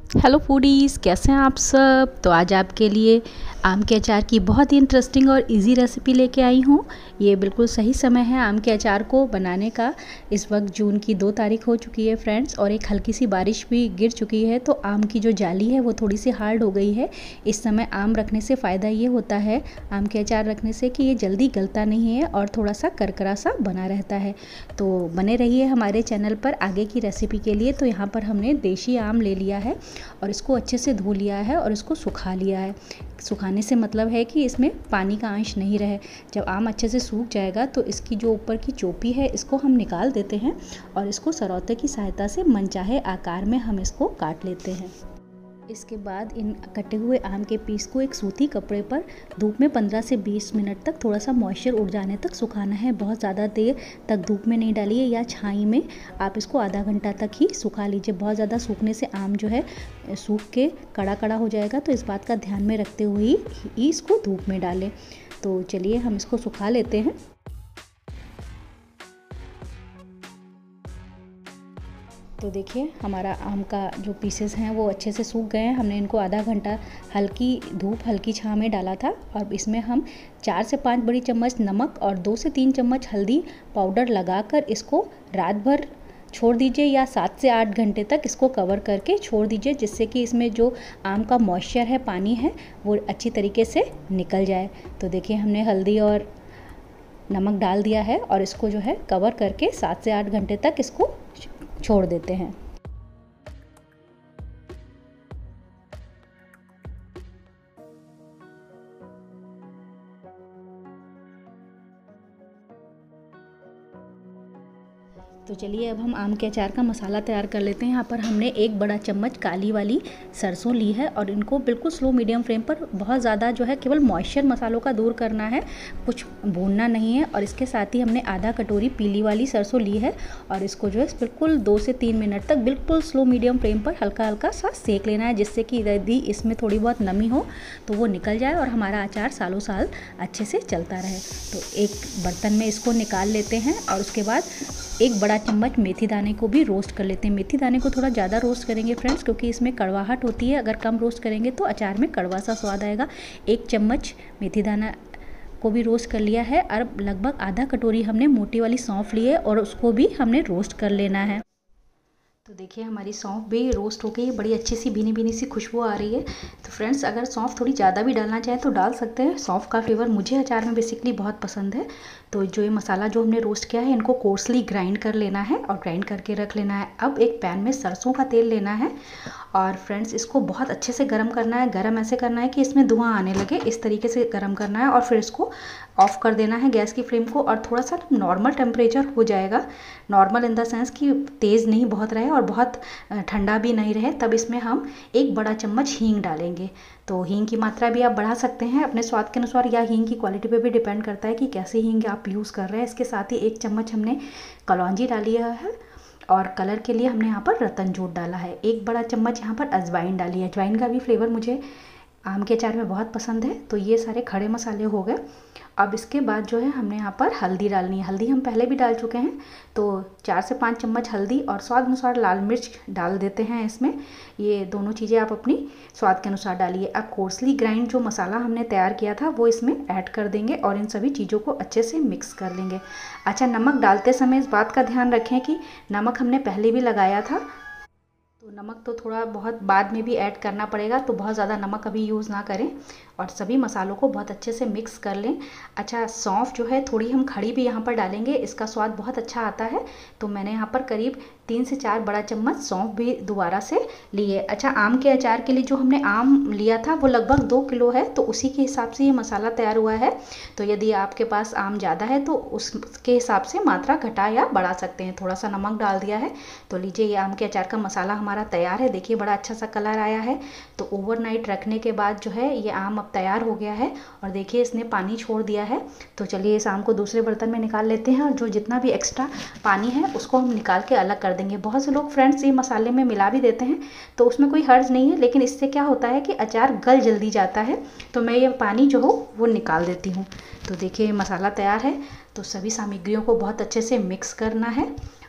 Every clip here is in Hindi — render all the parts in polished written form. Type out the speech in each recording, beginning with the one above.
हेलो फूडीज़, कैसे हैं आप सब। तो आज आपके लिए आम के अचार की बहुत ही इंटरेस्टिंग और इजी रेसिपी लेके आई हूँ। ये बिल्कुल सही समय है आम के अचार को बनाने का। इस वक्त जून की 2 तारीख हो चुकी है फ्रेंड्स, और एक हल्की सी बारिश भी गिर चुकी है, तो आम की जो जाली है वो थोड़ी सी हार्ड हो गई है। इस समय आम रखने से फ़ायदा ये होता है आम के अचार रखने से कि ये जल्दी गलता नहीं है और थोड़ा सा करकरा सा बना रहता है। तो बने रहिए हमारे चैनल पर आगे की रेसिपी के लिए। तो यहाँ पर हमने देशी आम ले लिया है और इसको अच्छे से धो लिया है और इसको सुखा लिया है। सुखाने से मतलब है कि इसमें पानी का अंश नहीं रहे। जब आम अच्छे से सूख जाएगा तो इसकी जो ऊपर की चोपी है इसको हम निकाल देते हैं और इसको सरौते की सहायता से मनचाहे आकार में हम इसको काट लेते हैं। इसके बाद इन कटे हुए आम के पीस को एक सूती कपड़े पर धूप में 15 से 20 मिनट तक थोड़ा सा मॉइस्चर उड़ जाने तक सुखाना है। बहुत ज़्यादा देर तक धूप में नहीं डालिए, या छाई में आप इसको आधा घंटा तक ही सुखा लीजिए। बहुत ज़्यादा सूखने से आम जो है सूख के कड़ा कड़ा हो जाएगा, तो इस बात का ध्यान में रखते हुए ही इसको धूप में डालें। तो चलिए हम इसको सुखा लेते हैं। तो देखिए हमारा आम का जो पीसेस हैं वो अच्छे से सूख गए हैं। हमने इनको आधा घंटा हल्की धूप हल्की छाँव में डाला था, और इसमें हम 4 से 5 बड़ी चम्मच नमक और 2 से 3 चम्मच हल्दी पाउडर लगाकर इसको रात भर छोड़ दीजिए, या 7 से 8 घंटे तक इसको कवर करके छोड़ दीजिए, जिससे कि इसमें जो आम का मॉइस्चर है, पानी है, वो अच्छी तरीके से निकल जाए। तो देखिए हमने हल्दी और नमक डाल दिया है और इसको जो है कवर करके 7 से 8 घंटे तक इसको छोड़ देते हैं। तो चलिए अब हम आम के अचार का मसाला तैयार कर लेते हैं। यहाँ पर हमने 1 बड़ा चम्मच काली वाली सरसों ली है और इनको बिल्कुल स्लो मीडियम फ्लेम पर बहुत ज़्यादा जो है केवल मॉइस्चर मसालों का दूर करना है, कुछ भूनना नहीं है। और इसके साथ ही हमने आधा कटोरी पीली वाली सरसों ली है और इसको जो है बिल्कुल 2 से 3 मिनट तक बिल्कुल स्लो मीडियम फ्लेम पर हल्का हल्का सा सेक लेना है, जिससे कि यदि इसमें थोड़ी बहुत नमी हो तो वो निकल जाए और हमारा अचार सालों साल अच्छे से चलता रहे। तो एक बर्तन में इसको निकाल लेते हैं और उसके बाद 1 बड़ा चम्मच मेथी दाने को भी रोस्ट कर लेते हैं। मेथी दाने को थोड़ा ज़्यादा रोस्ट करेंगे फ्रेंड्स, क्योंकि इसमें कड़वाहट होती है। अगर कम रोस्ट करेंगे तो अचार में कड़वा सा स्वाद आएगा। 1 चम्मच मेथी दाना को भी रोस्ट कर लिया है, और लगभग आधा कटोरी हमने मोटी वाली सौंफ ली है और उसको भी हमने रोस्ट कर लेना है। तो देखिए हमारी सौंफ भी रोस्ट हो गई, बड़ी अच्छी सी भीनी भीनी सी खुशबू आ रही है। तो फ्रेंड्स अगर सौंफ थोड़ी ज़्यादा भी डालना चाहें तो डाल सकते हैं। सौंफ का फ्लेवर मुझे अचार में बेसिकली बहुत पसंद है। तो जो ये मसाला जो हमने रोस्ट किया है इनको कोर्सली ग्राइंड कर लेना है और ग्राइंड करके रख लेना है। अब एक पैन में सरसों का तेल लेना है और फ्रेंड्स इसको बहुत अच्छे से गर्म करना है। गर्म ऐसे करना है कि इसमें धुआं आने लगे, इस तरीके से गर्म करना है। और फिर इसको ऑफ़ कर देना है गैस की फ्लेम को, और थोड़ा सा नॉर्मल टेम्परेचर हो जाएगा। नॉर्मल इन द सेंस कि तेज़ नहीं बहुत रहे और बहुत ठंडा भी नहीं रहे। तब इसमें हम 1 बड़ा चम्मच हींग डालेंगे। तो हींग की मात्रा भी आप बढ़ा सकते हैं अपने स्वाद के अनुसार, या हींग की क्वालिटी पे भी डिपेंड करता है कि कैसे हींग आप यूज़ कर रहे हैं। इसके साथ ही 1 चम्मच हमने कलौंजी डाली है, और कलर के लिए हमने यहाँ पर रतन जूट डाला है। 1 बड़ा चम्मच यहाँ पर अजवाइन डाली है। अजवाइन का भी फ्लेवर मुझे आम के अचार में बहुत पसंद है। तो ये सारे खड़े मसाले हो गए। अब इसके बाद जो है हमने यहाँ पर हल्दी डालनी है। हल्दी हम पहले भी डाल चुके हैं, तो 4 से 5 चम्मच हल्दी और स्वाद अनुसार लाल मिर्च डाल देते हैं इसमें। ये दोनों चीज़ें आप अपनी स्वाद के अनुसार डालिए। अब कोर्सली ग्राइंड जो मसाला हमने तैयार किया था वो इसमें ऐड कर देंगे और इन सभी चीज़ों को अच्छे से मिक्स कर लेंगे। अच्छा, नमक डालते समय इस बात का ध्यान रखें कि नमक हमने पहले भी लगाया था, तो नमक तो थोड़ा बहुत बाद में भी ऐड करना पड़ेगा, तो बहुत ज़्यादा नमक अभी यूज़ ना करें और सभी मसालों को बहुत अच्छे से मिक्स कर लें। अच्छा, सौंफ जो है थोड़ी हम खड़ी भी यहाँ पर डालेंगे, इसका स्वाद बहुत अच्छा आता है। तो मैंने यहाँ पर करीब 3 से 4 बड़ा चम्मच सौंफ भी दोबारा से लिए। अच्छा, आम के अचार के लिए जो हमने आम लिया था वो लगभग 2 किलो है, तो उसी के हिसाब से ये मसाला तैयार हुआ है। तो यदि आपके पास आम ज़्यादा है तो उसके हिसाब से मात्रा घटा या बढ़ा सकते हैं। थोड़ा सा नमक डाल दिया है। तो लीजिए ये आम के अचार का मसाला हमारा तैयार है। देखिए बड़ा अच्छा सा कलर आया है। तो ओवरनाइट रखने के बाद जो है ये आम तैयार हो गया है, और देखिए इसने पानी छोड़ दिया है। तो चलिए इस आम को दूसरे बर्तन में निकाल लेते हैं, और जो जितना भी एक्स्ट्रा पानी है उसको हम निकाल के अलग कर देंगे। बहुत से लोग फ्रेंड्स ये मसाले में मिला भी देते हैं, तो उसमें कोई हर्ज नहीं है, लेकिन इससे क्या होता है कि अचार गल जल्दी जाता है। तो मैं ये पानी जो हो वो निकाल देती हूँ। तो देखिए मसाला तैयार है। तो सभी सामग्रियों को बहुत अच्छे से मिक्स करना है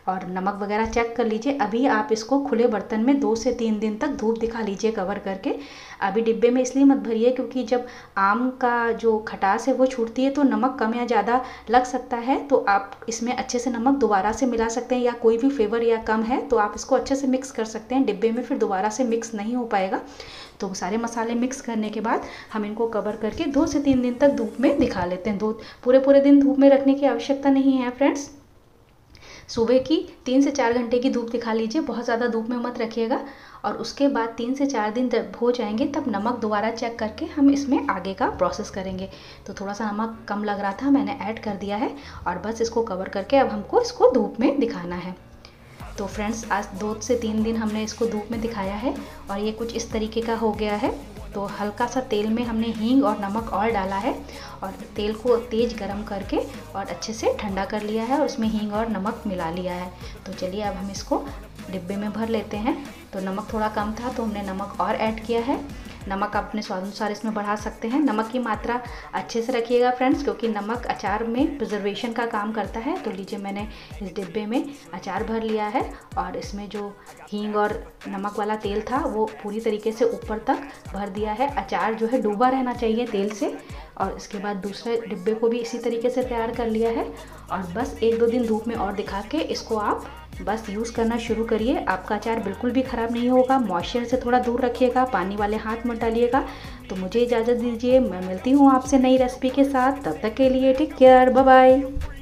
और नमक वगैरह चेक कर लीजिए। अभी आप इसको खुले बर्तन में 2 से 3 दिन तक धूप दिखा लीजिए कवर करके। अभी डिब्बे में इसलिए मत भरिए क्योंकि जब आम का जो खटास है वो छूटती है तो नमक कम या ज़्यादा लग सकता है, तो आप इसमें अच्छे से नमक दोबारा से मिला सकते हैं, या कोई भी फ्लेवर या कम है तो आप इसको अच्छे से मिक्स कर सकते हैं। डिब्बे में फिर दोबारा से मिक्स नहीं हो पाएगा। तो सारे मसाले मिक्स करने के बाद हम इनको कवर करके 2 से 3 दिन तक धूप में दिखा लेते हैं। पूरे दिन धूप में रखने की आवश्यकता नहीं है फ्रेंड्स। सुबह की 3 से 4 घंटे की धूप दिखा लीजिए, बहुत ज़्यादा धूप में मत रखिएगा। और उसके बाद 3 से 4 दिन जब हो जाएंगे तब नमक दोबारा चेक करके हम इसमें आगे का प्रोसेस करेंगे। तो थोड़ा सा नमक कम लग रहा था, मैंने ऐड कर दिया है और बस इसको कवर करके अब हमको इसको धूप में दिखाना है। तो फ्रेंड्स आज 2 से 3 दिन हमने इसको धूप में दिखाया है और ये कुछ इस तरीके का हो गया है। तो हल्का सा तेल में हमने हींग और नमक और डाला है और तेल को तेज़ गरम करके और अच्छे से ठंडा कर लिया है और उसमें हींग और नमक मिला लिया है। तो चलिए अब हम इसको डिब्बे में भर लेते हैं। तो नमक थोड़ा कम था तो हमने नमक और ऐड किया है। नमक आप अपने स्वाद अनुसार इसमें बढ़ा सकते हैं। नमक की मात्रा अच्छे से रखिएगा फ्रेंड्स, क्योंकि नमक अचार में प्रिजर्वेशन का काम करता है। तो लीजिए मैंने इस डिब्बे में अचार भर लिया है और इसमें जो हींग और नमक वाला तेल था वो पूरी तरीके से ऊपर तक भर दिया है। अचार जो है डूबा रहना चाहिए तेल से। और इसके बाद दूसरे डिब्बे को भी इसी तरीके से तैयार कर लिया है और बस 1-2 दिन धूप में और दिखा के इसको आप बस यूज़ करना शुरू करिए। आपका अचार बिल्कुल भी ख़राब नहीं होगा। मॉइस्चर से थोड़ा दूर रखिएगा, पानी वाले हाथ मत डालिएगा। तो मुझे इजाज़त दीजिए, मैं मिलती हूँ आपसे नई रेसिपी के साथ। तब तक के लिए टेक केयर, बाय बाय।